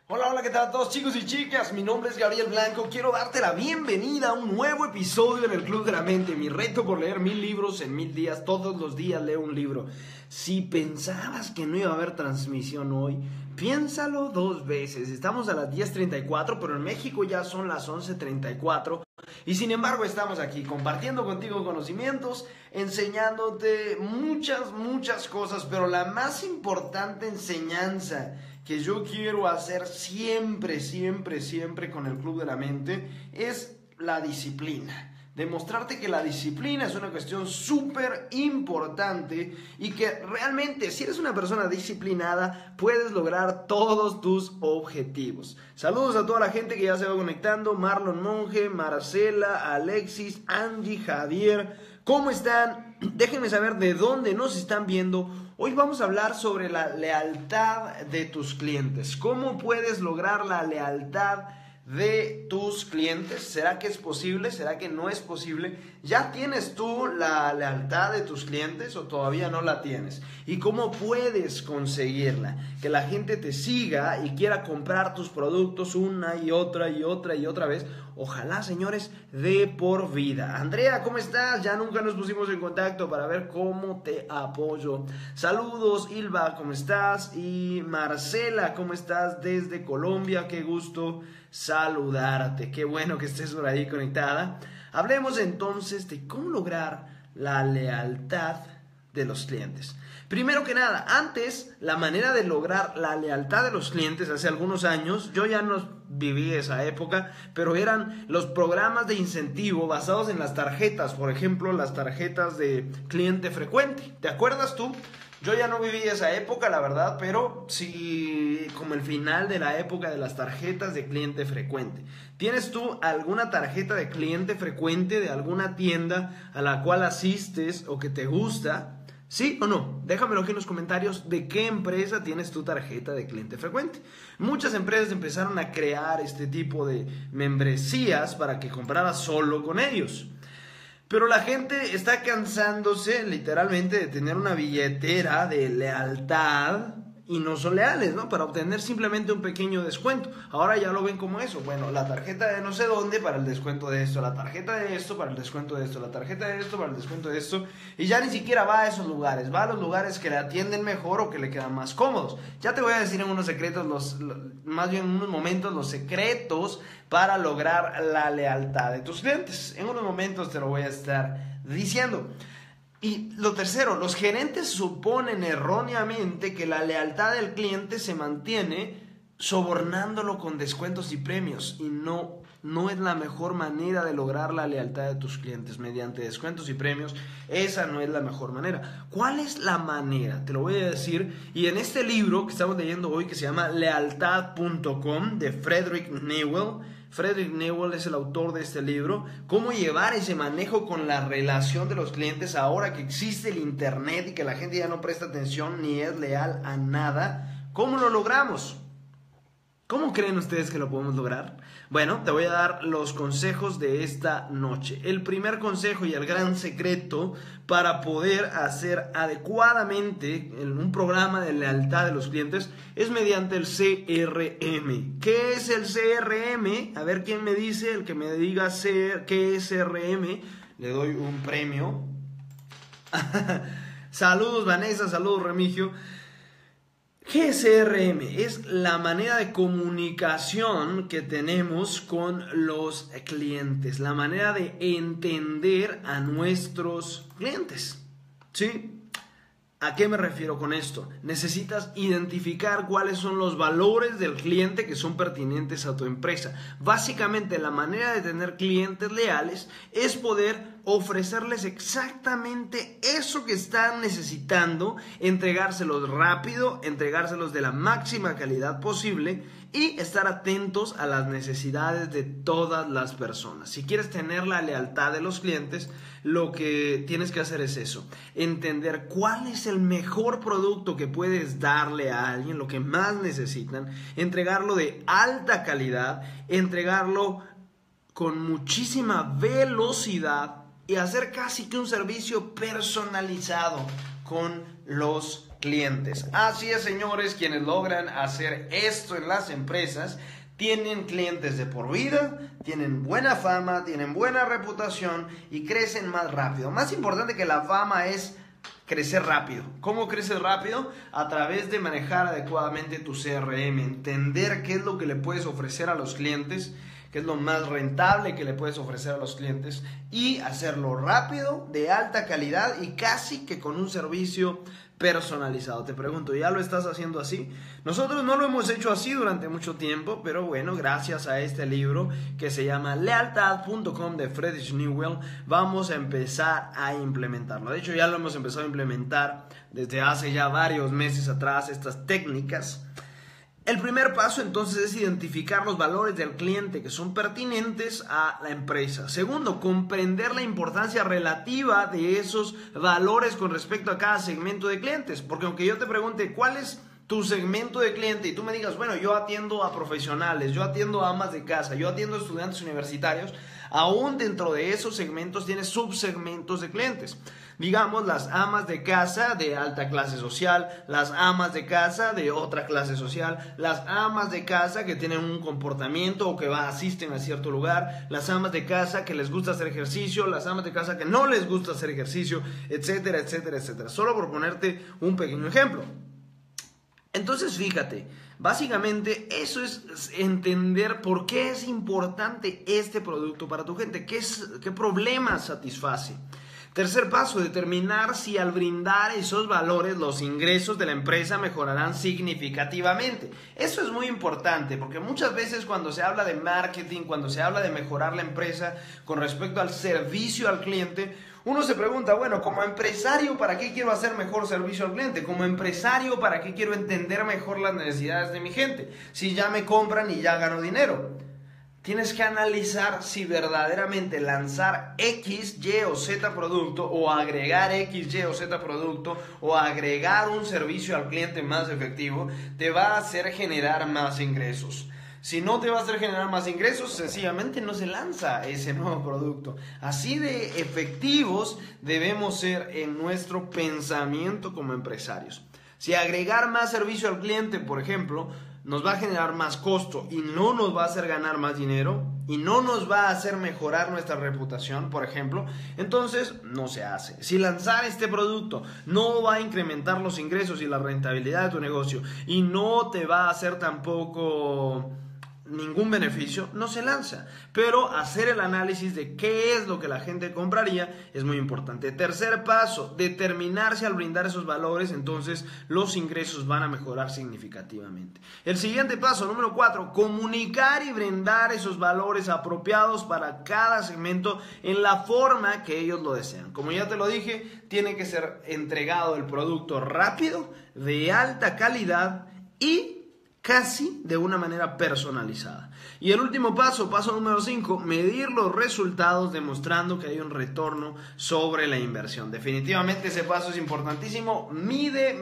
Hola, hola, ¿qué tal a todos chicos y chicas? Mi nombre es Gabriel Blanco. Quiero darte la bienvenida a un nuevo episodio en el Club de la Mente. Mi reto por leer 1000 libros en 1000 días. Todos los días leo un libro. Si pensabas que no iba a haber transmisión hoy, piénsalo dos veces. Estamos a las 10:34, pero en México ya son las 11:34. Y sin embargo estamos aquí compartiendo contigo conocimientos, enseñándote muchas cosas, pero la más importante enseñanza que yo quiero hacer siempre con el Club de la Mente es la disciplina. Demostrarte que la disciplina es una cuestión súper importante y que realmente si eres una persona disciplinada puedes lograr todos tus objetivos. Saludos a toda la gente que ya se va conectando: Marlon Monge, Marcela, Alexis, Angie, Javier. ¿Cómo están? Déjenme saber de dónde nos están viendo. Hoy vamos a hablar sobre la lealtad de tus clientes. ¿Cómo puedes lograr la lealtad de tus clientes? ¿Será que es posible? ¿Será que no es posible? ¿Ya tienes tú la lealtad de tus clientes o todavía no la tienes? ¿Y cómo puedes conseguirla? Que la gente te siga y quiera comprar tus productos una y otra vez. Ojalá, señores, de por vida. Andrea, ¿cómo estás? Ya nunca nos pusimos en contacto para ver cómo te apoyo. Saludos, Ilva, ¿cómo estás? Y Marcela, ¿cómo estás? Desde Colombia, qué gusto saludarte. Qué bueno que estés por ahí conectada. Hablemos entonces de cómo lograr la lealtad de los clientes. Primero que nada, antes, la manera de lograr la lealtad de los clientes hace algunos años, yo ya no viví esa época, pero eran los programas de incentivo basados en las tarjetas, por ejemplo, las tarjetas de cliente frecuente. ¿Te acuerdas tú? Yo ya no viví esa época, la verdad, pero sí, como el final de la época de las tarjetas de cliente frecuente. ¿Tienes tú alguna tarjeta de cliente frecuente de alguna tienda a la cual asistes o que te gusta? ¿Sí o no? Déjamelo aquí en los comentarios de qué empresa tienes tu tarjeta de cliente frecuente. Muchas empresas empezaron a crear este tipo de membresías para que compraras solo con ellos. Pero la gente está cansándose literalmente de tener una billetera de lealtad y no son leales, ¿no? Para obtener simplemente un pequeño descuento. Ahora ya lo ven como eso. Bueno, la tarjeta de no sé dónde para el descuento de esto, la tarjeta de esto para el descuento de esto, la tarjeta de esto para el descuento de esto. Y ya ni siquiera va a esos lugares, va a los lugares que le atienden mejor o que le quedan más cómodos. Ya te voy a decir en unos secretos, más bien en unos momentos, los secretos para lograr la lealtad de tus clientes. En unos momentos te lo voy a estar diciendo. Y lo tercero, los gerentes suponen erróneamente que la lealtad del cliente se mantiene sobornándolo con descuentos y premios, y no es la mejor manera de lograr la lealtad de tus clientes mediante descuentos y premios. Esa no es la mejor manera. ¿Cuál es la manera? Te lo voy a decir. Y en este libro que estamos leyendo hoy, que se llama lealtad.com, de Frederick Newell. Frederick Newell es el autor de este libro. Cómo llevar ese manejo con la relación de los clientes ahora que existe el internet y que la gente ya no presta atención ni es leal a nada. ¿Cómo lo logramos? ¿Cómo creen ustedes que lo podemos lograr? Bueno, te voy a dar los consejos de esta noche. El primer consejo y el gran secreto para poder hacer adecuadamente un programa de lealtad de los clientes es mediante el CRM. ¿Qué es el CRM? A ver quién me dice, el que me diga qué es CRM, le doy un premio. Saludos Vanessa, saludos Remigio. ¿Qué es CRM? Es la manera de comunicación que tenemos con los clientes, la manera de entender a nuestros clientes, ¿sí? ¿A qué me refiero con esto? Necesitas identificar cuáles son los valores del cliente que son pertinentes a tu empresa. Básicamente, la manera de tener clientes leales es poder ofrecerles exactamente eso que están necesitando, entregárselos rápido, entregárselos de la máxima calidad posible y estar atentos a las necesidades de todas las personas. Si quieres tener la lealtad de los clientes, lo que tienes que hacer es eso: entender cuál es el mejor producto que puedes darle a alguien, lo que más necesitan, entregarlo de alta calidad, entregarlo con muchísima velocidad y hacer casi que un servicio personalizado con los clientes. Así es, señores, quienes logran hacer esto en las empresas tienen clientes de por vida, tienen buena fama, tienen buena reputación y crecen más rápido. Más importante que la fama es crecer rápido. ¿Cómo creces rápido? A través de manejar adecuadamente tu CRM, entender qué es lo que le puedes ofrecer a los clientes, qué es lo más rentable que le puedes ofrecer a los clientes y hacerlo rápido, de alta calidad y casi que con un servicio personalizado. Te pregunto, ¿ya lo estás haciendo así? Nosotros no lo hemos hecho así durante mucho tiempo, pero bueno, gracias a este libro que se llama Lealtad.com de Friedrich Newell, vamos a empezar a implementarlo. De hecho, ya lo hemos empezado a implementar desde hace ya varios meses atrás, estas técnicas. El primer paso entonces es identificar los valores del cliente que son pertinentes a la empresa. Segundo, comprender la importancia relativa de esos valores con respecto a cada segmento de clientes. Porque aunque yo te pregunte cuál es tu segmento de cliente y tú me digas, bueno, yo atiendo a profesionales, yo atiendo a amas de casa, yo atiendo a estudiantes universitarios, aún dentro de esos segmentos tienes subsegmentos de clientes. Digamos, las amas de casa de alta clase social, las amas de casa de otra clase social, las amas de casa que tienen un comportamiento o que asisten a cierto lugar, las amas de casa que les gusta hacer ejercicio, las amas de casa que no les gusta hacer ejercicio, etcétera, etcétera, etcétera. Solo por ponerte un pequeño ejemplo. Entonces, fíjate, básicamente eso es entender por qué es importante este producto para tu gente, qué problemas satisface. Tercer paso, determinar si al brindar esos valores los ingresos de la empresa mejorarán significativamente. Eso es muy importante porque muchas veces cuando se habla de marketing, cuando se habla de mejorar la empresa con respecto al servicio al cliente, uno se pregunta, bueno, como empresario, ¿para qué quiero hacer mejor servicio al cliente? Como empresario, ¿para qué quiero entender mejor las necesidades de mi gente? Si ya me compran y ya gano dinero. Tienes que analizar si verdaderamente lanzar X, Y o Z producto o agregar X, Y o Z producto o agregar un servicio al cliente más efectivo te va a hacer generar más ingresos. Si no te va a hacer generar más ingresos, sencillamente no se lanza ese nuevo producto. Así de efectivos debemos ser en nuestro pensamiento como empresarios. Si agregar más servicio al cliente, por ejemplo, nos va a generar más costo y no nos va a hacer ganar más dinero y no nos va a hacer mejorar nuestra reputación, por ejemplo, entonces no se hace. Si lanzar este producto no va a incrementar los ingresos y la rentabilidad de tu negocio y no te va a hacer tampoco ningún beneficio, no se lanza. Pero hacer el análisis de qué es lo que la gente compraría es muy importante. Tercer paso, determinar si al brindar esos valores entonces los ingresos van a mejorar significativamente. El siguiente paso, número 4, comunicar y brindar esos valores apropiados para cada segmento en la forma que ellos lo desean. Como ya te lo dije, tiene que ser entregado el producto rápido, de alta calidad y casi de una manera personalizada. Y el último paso, paso número 5, medir los resultados demostrando que hay un retorno sobre la inversión. Definitivamente ese paso es importantísimo. Mide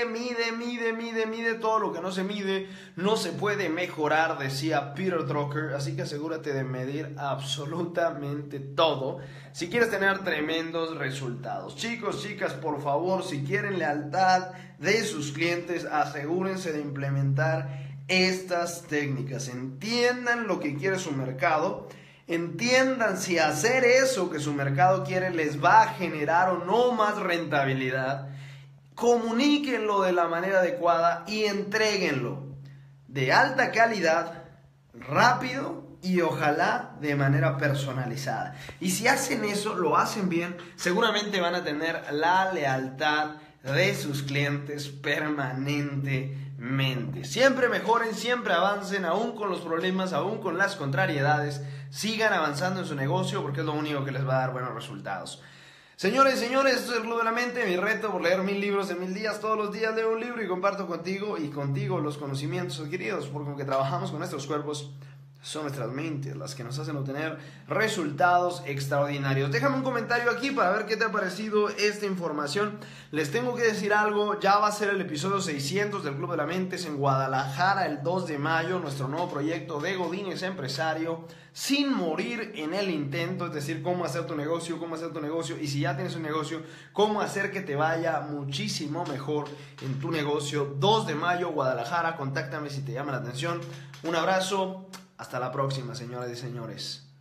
todo lo que no se mide, no se puede mejorar, decía Peter Drucker, así que asegúrate de medir absolutamente todo si quieres tener tremendos resultados. Chicos, chicas, por favor, si quieren lealtad de sus clientes, asegúrense de implementar estas técnicas. Entiendan lo que quiere su mercado, entiendan si hacer eso que su mercado quiere les va a generar o no más rentabilidad, comuníquenlo de la manera adecuada y entréguenlo de alta calidad, rápido y ojalá de manera personalizada. Y si hacen eso, lo hacen bien, seguramente van a tener la lealtad de sus clientes permanentemente. Siempre mejoren, siempre avancen, aún con los problemas, aún con las contrariedades. Sigan avanzando en su negocio porque es lo único que les va a dar buenos resultados. Señores, esto es el Club de la Mente, mi reto por leer 1000 libros en 1000 días. Todos los días leo un libro y comparto contigo los conocimientos adquiridos, porque aunque trabajamos con nuestros cuerpos, son nuestras mentes las que nos hacen obtener resultados extraordinarios. Déjame un comentario aquí para ver qué te ha parecido esta información. Les tengo que decir algo, ya va a ser el episodio 600 del Club de la Mente, es en Guadalajara el 2 de mayo, nuestro nuevo proyecto de Godínez Empresario, sin morir en el intento, es decir, cómo hacer tu negocio, y si ya tienes un negocio, cómo hacer que te vaya muchísimo mejor en tu negocio. 2 de mayo, Guadalajara, contáctame si te llama la atención. Un abrazo. Hasta la próxima, señoras y señores.